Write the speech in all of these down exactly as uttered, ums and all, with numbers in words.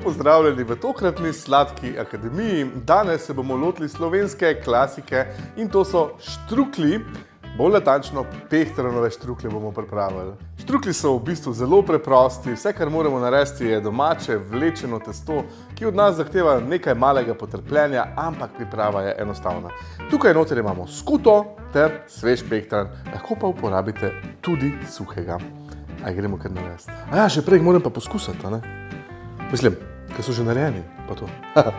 pozdravljeni v tokratni Sladki akademiji. Danes se bomo lotili slovenske klasike in to so štruklji, bolj natančno pehtranove štruklje bomo pripravili. Štruklji so v bistvu zelo preprosti, vse kar moramo narediti je domače vlečeno testo, ki od nas zahteva nekaj malega potrpljenja, ampak priprava je enostavna. Tukaj noter imamo skuto ter svež pehtran, lahko pa uporabite tudi suhega. Aj, gremo kar narediti. A ja, še prej moram pa poskusiti, a ne? Mislim, ker so že narejeni, pa to.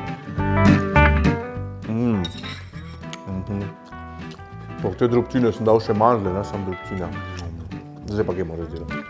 mm. mm-hmm. Po te drobtine sem dal še mandle, ne samo drobtine. Zdaj pa gremo razdelati.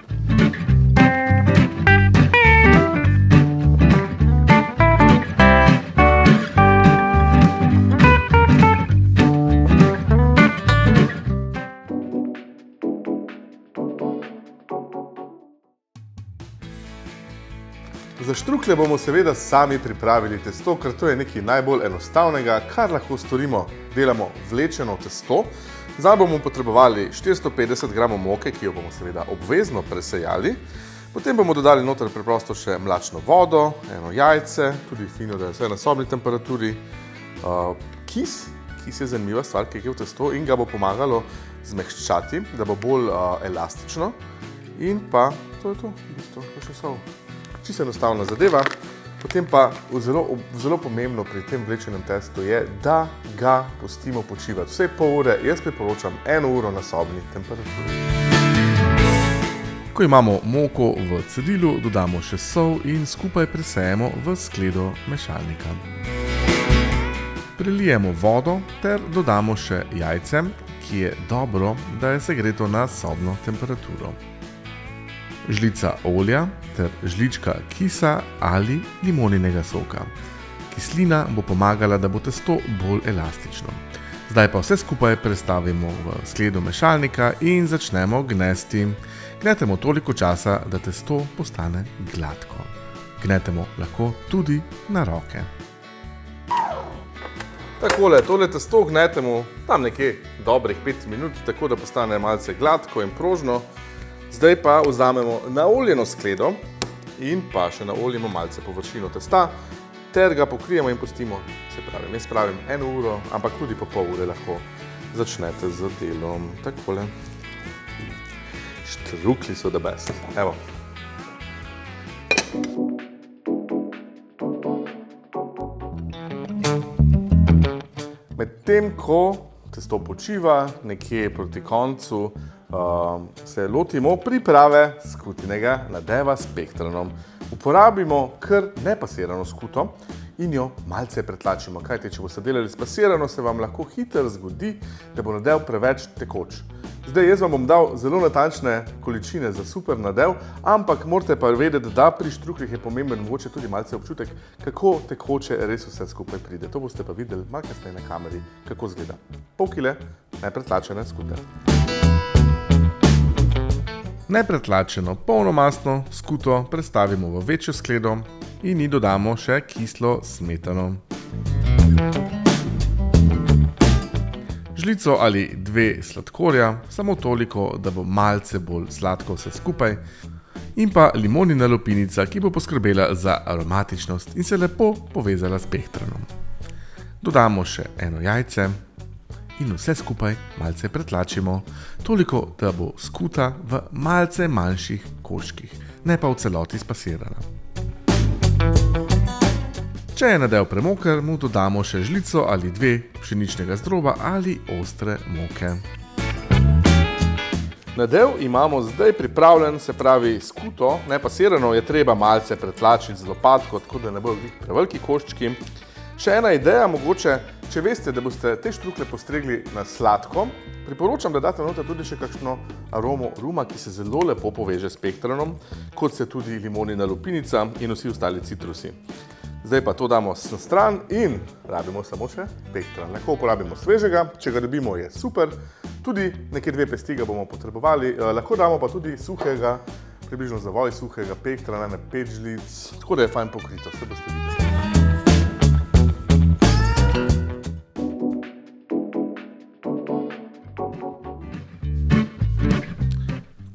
Za štruklje bomo seveda sami pripravili testo, ker to je nekaj najbolj enostavnega, kar lahko storimo. Delamo vlečeno testo. Zdaj bomo potrebovali štiristo petdeset gramov moke, ki jo bomo seveda obvezno presejali. Potem bomo dodali noter preprosto še mlačno vodo, eno jajce, tudi fino, da je vse na sobni temperaturi. Kis, kis je zanimiva stvar, ki je v testo in ga bo pomagalo zmehčati, da bo bolj elastično. In pa, to je to, v bistvu, še sol. Čisto enostavna zadeva, potem pa zelo, zelo pomembno pri tem vlečenem testu je, da ga pustimo počivati. Vse pol ure, jaz priporočam eno uro na sobni temperaturi. Ko imamo moko v cedilu, dodamo še sol in skupaj presejemo v skledo mešalnika. Prelijemo vodo ter dodamo še jajce, ki je dobro, da je segreto na sobno temperaturo. Žlica olja ter žlička kisa ali limoninega soka. Kislina bo pomagala, da bo testo bolj elastično. Zdaj pa vse skupaj prestavimo v skledo mešalnika in začnemo gnesti. Gnetemo toliko časa, da testo postane gladko. Gnetemo lahko tudi na roke. Takole, tole testo gnetemo tam nekje dobrih pet minut, tako da postane malce gladko in prožno. Zdaj pa vzamemo naoljeno skledo in pa še naoljimo malce površino testa ter ga pokrijemo in pustimo, se pravi, jaz pravim eno uro, ampak tudi po pol ure lahko začnete z delom. Takole. Štruklji so the best. Evo. Medtem ko testo počiva, nekje proti koncu, Uh, se lotimo priprave skutinega nadeva s pehtranom. Uporabimo kar nepasirano skuto in jo malce pretlačimo. Kajti, če boste delali spasirano, se vam lahko hitro zgodi, da bo nadev preveč tekoč. Zdaj, jaz vam bom dal zelo natančne količine za super nadev, ampak morate pa vedeti, da pri štruklih je pomemben mogoče tudi malce občutek, kako tekoče res vse skupaj pride. To boste pa videli malo kasneje na kameri, kako izgleda. Pol kile nepretlačene skute. Nepretlačeno polnomastno skuto prestavimo v večjo skledo in ji dodamo še kislo smetano. Žlico ali dve sladkorja, samo toliko, da bo malce bolj sladko vse skupaj, in pa limonina lupinica, ki bo poskrbela za aromatičnost in se lepo povezala s pehtranom. Dodamo še eno jajce in vse skupaj malce pretlačimo, toliko, da bo skuta v malce manjših koščkih, ne pa v celoti spasirana. Če je nadev premoker, mu dodamo še žlico ali dve pšeničnega zdroba ali ostre moke. Nadev imamo zdaj pripravljen, se pravi skuto, nepasirano je treba malce pretlačiti z lopatko, tako da ne bojo preveliki koščki. Še ena ideja, mogoče, če veste, da boste te štruklje postregli na sladko, priporočam, da date noter tudi še kakšno aromo ruma, ki se zelo lepo poveže s pehtranom, kot se tudi limonina lupinica in vsi ostali citrusi. Zdaj pa to damo na stran in rabimo samo še pehtran. Lahko uporabimo svežega, če ga dobimo je super, tudi nekje dve pesti ga bomo potrebovali, lahko damo pa tudi suhega, približno zavoj suhega pehtrana, na pet žlic, tako da je fajn pokrito, vse boste videli.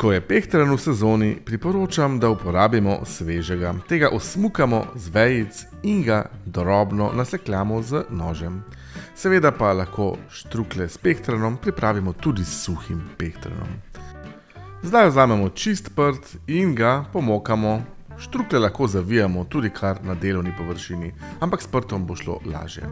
Ko je pehtran v sezoni, priporočam, da uporabimo svežega. Tega osmukamo z vejic in ga drobno nasekljamo z nožem. Seveda pa lahko štrukle s pehtranom pripravimo tudi s suhim pehtranom. Zdaj vzamemo čist prt in ga pomokamo. Štrukle lahko zavijamo tudi kar na delovni površini, ampak s prtom bo šlo lažje.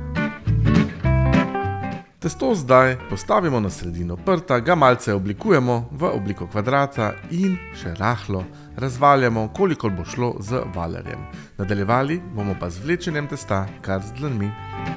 Testo zdaj postavimo na sredino prta, ga malce oblikujemo v obliko kvadrata in še rahlo razvaljamo, kolikor bo šlo z valerjem. Nadaljevali bomo pa z vlečenjem testa kar z dlanmi.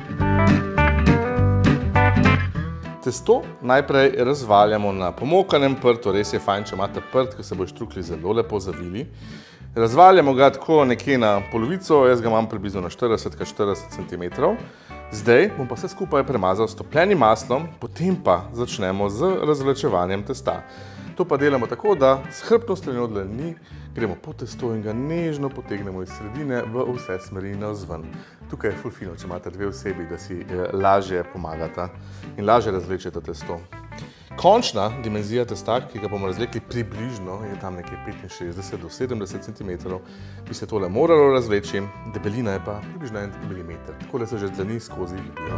Testo najprej razvaljamo na pomokanem prtu, res je fajn, če imate prt, ker se bo štrukli zelo lepo zavili. Razvaljamo ga tako nekje na polovico, jaz ga imam približno na štirideset krat štirideset centimetrov. Zdaj bom pa vse skupaj premazal s topljenim maslom, potem pa začnemo z razvlačevanjem testa. To pa delamo tako, da s hrbtno stranjo dlani gremo po testo in ga nežno potegnemo iz sredine v vse smeri navzven. Tukaj je ful fino, če imate dve osebi, da si lažje pomagata in lažje razvlečete testo. Končna dimenzija testa, ki ga bomo razvlekli približno, je tam nekje petinšestdeset do sedemdeset centimetrov, bi se tole moralo razvleči, debelina je pa približno en milimeter, tako da se že dlani skozi vidijo.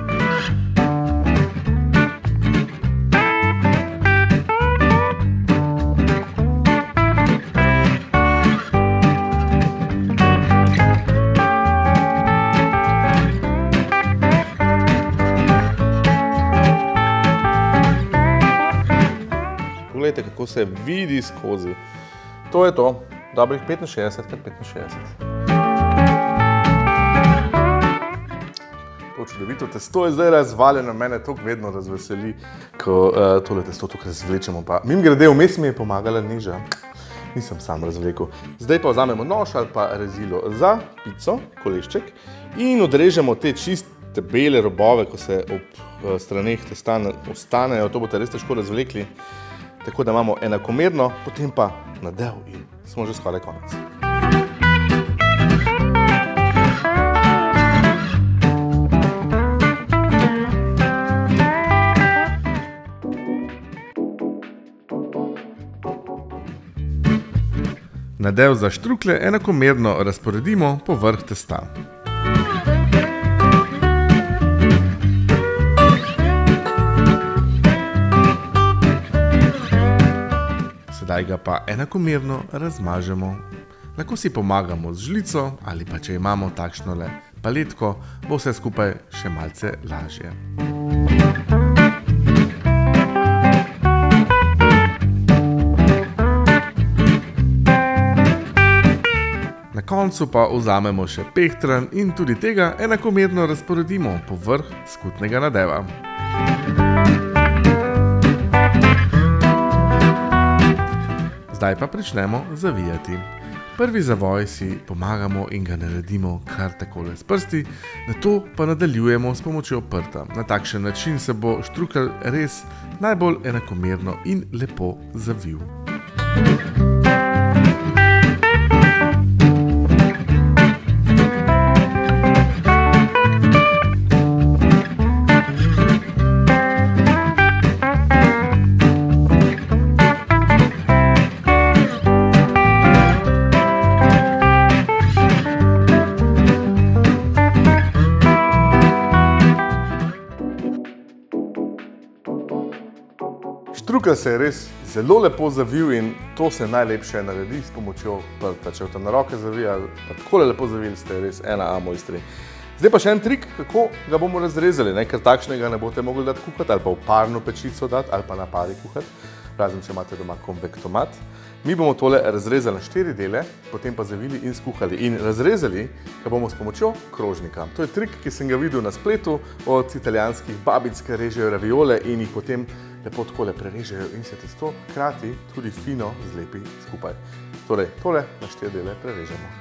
Poglejte, kako se vidi skozi. To je to, dobrih petinšestdeset krat petinšestdeset. To čudovito testo je zdaj razvaljeno, mene to vedno razveseli, ko tole testo tukaj razvlečemo. Mimogrede, vmes mi je pomagala Neža, nisem sam razvlekel. Zdaj pa vzamemo nož ali pa rezilo za pico, kolešček, in odrežemo te čiste bele robove, ko se ob straneh testa ostanejo, to boste res težko razvlekli. Tako da imamo enakomerno, potem pa nadev in smo že skoraj konec. Nadev za štrukle enakomerno razporedimo po vrh testa. Zdaj ga pa enakomerno razmažemo. Lahko si pomagamo z žlico ali pa če imamo takšnole paletko, bo vse skupaj še malce lažje. Na koncu pa vzamemo še pehtran in tudi tega enakomerno razporedimo po vrh skutnega nadeva. Zdaj pa pričnemo zavijati. Prvi zavoj si pomagamo in ga naredimo kar takole s prsti, nato pa nadaljujemo s pomočjo prta. Na takšen način se bo štrukelj res najbolj enakomerno in lepo zavil. Štrukelj se je res zelo lepo zavil in to se najlepše naredi s pomočjo prta. Če boste na roke zavijali, pa takole lepo zavili, ste res ena A mojstri. Zdaj pa še en trik, kako ga bomo razrezali, ker takšnega ne boste mogli dati kuhati ali pa v parno pečico dati ali pa na pari kuhati, razen če imate doma konvektomat. Mi bomo tole razrezali na štiri dele, potem pa zavili in skuhali. In razrezali ga bomo s pomočjo krožnika. To je trik, ki sem ga videl na spletu od italijanskih babic, ki režejo raviole in jih potem lepo takole prerežejo in se testo hkrati tudi fino zlepi skupaj. Torej, tole na štiri dele prerežemo.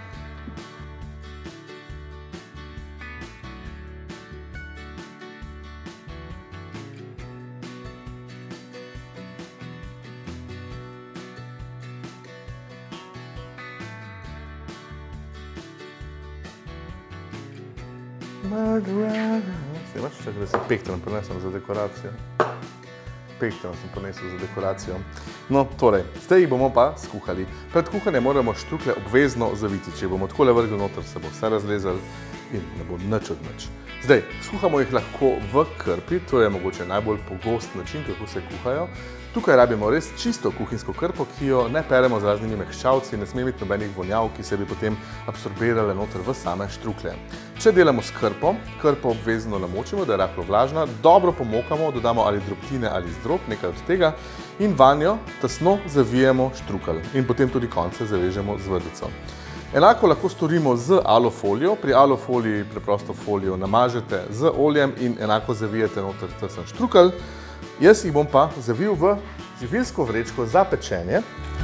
Snimaš, čakaj, da se pehtran prinesem za dekoracijo. pehteno sem ponesel za dekoracijo. No, torej, zdaj jih bomo pa skuhali. Pred kuhanjem moramo štrukle obvezno zaviti. Če bomo takole vrgli noter, se bo vse razlezalo in ne bo nič od nič. Zdaj, skuhamo jih lahko v krpi, to je mogoče najbolj pogost način, kako se kuhajo. Tukaj rabimo res čisto kuhinjsko krpo, ki jo ne peremo z raznimi mehčavci, ne sme imeti nobenih vonjav, ki se bi potem absorbirale noter v same štrukle. Če delamo s krpo, krpo obvezno namočimo, da je rahlo vlažna, dobro pomokamo, dodamo ali drobtine ali zdrob, nekaj od tega, in vanjo tesno zavijemo štrukelj in potem tudi konce zavežemo z vrvico. Enako lahko storimo z alufolijo. Pri alufoliji preprosto folijo namažete z oljem in enako zavijete noter tesen štrukelj. Jaz jih bom pa zavil v živilsko vrečko za pečenje.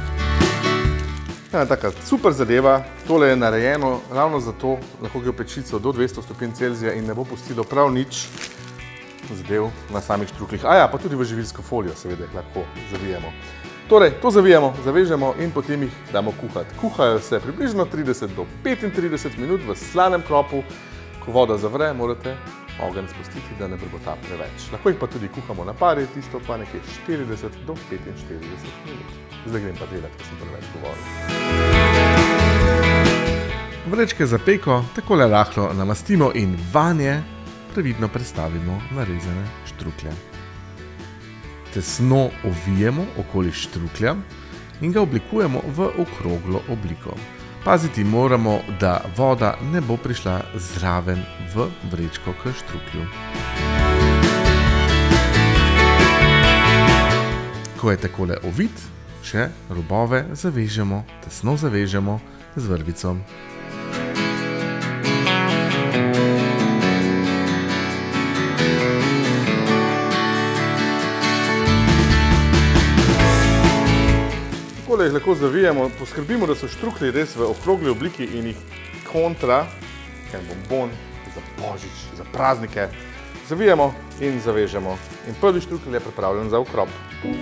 Ena taka super zadeva. Tole je narejeno ravno zato, lahko gre v pečico do dvesto stopinj Celzija in ne bo pustilo prav nič zadev na samih štruklih. Aja, pa tudi v živilsko folijo seveda lahko zavijemo. Torej, to zavijemo, zavežemo in potem jih damo kuhati. Kuhajo se približno trideset do petintrideset minut v slanem kropu. Ko voda zavre, morate ogenj spustiti, da ne brbota preveč. Lahko jih pa tudi kuhamo na pari, tisto pa nekje štirideset do petinštirideset minut. Zdaj grem pa delati, ker sem preveč govoril. Vrečke za peko takole rahlo namastimo in vanje previdno prestavimo narezane štruklje. Tesno ovijemo okoli štruklja in ga oblikujemo v okroglo obliko. Paziti moramo, da voda ne bo prišla zraven v vrečko k štruklju. Ko je takole ovit, še robove zavežemo, tesno zavežemo z vrvico. Takole jih lahko zavijemo, poskrbimo, da so štruklji res v okrogli obliki in jih kontra, en bonbon za božič, za praznike, zavijemo in zavežemo. In prvi štrukelj je pripravljen za ukrop.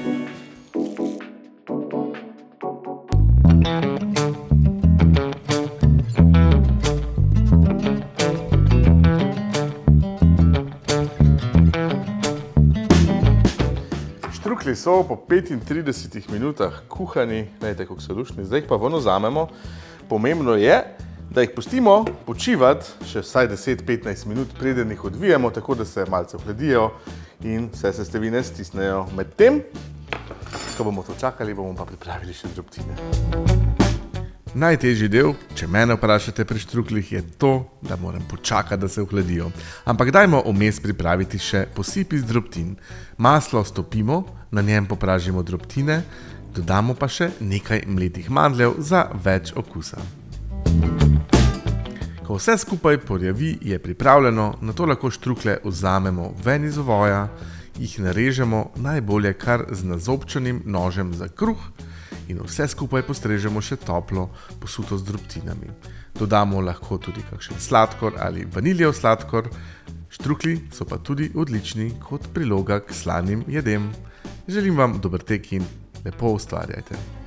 Štruklji so po petintridesetih minutah kuhani, gledajte, kako so luštni, zdaj jih pa ven vzamemo. Pomembno je, da jih pustimo počivati še vsaj deset do petnajst minut, preden jih odvijemo, tako da se malce ohladijo in vse sestavine stisnejo. Medtem, ko bomo to čakali, bomo pa pripravili še drobtine. Najtežji del, če mene vprašate pri štruklih, je to, da moram počakati, da se ohladijo. Ampak dajmo vmes pripraviti še posip iz drobtin. Maslo stopimo, na njem popražimo drobtine, dodamo pa še nekaj mletih mandljev za več okusa. Ko vse skupaj porjavi, je pripravljeno, nato lahko štrukle vzamemo ven iz ovoja, jih narežemo najbolje kar z nazobčanim nožem za kruh in vse skupaj postrežemo še toplo, posuto z drobtinami. Dodamo lahko tudi kakšen sladkor ali vaniljev sladkor. Štruklji so pa tudi odlični kot priloga k slanim jedem. Želim vam dober tek in lepo ustvarjajte.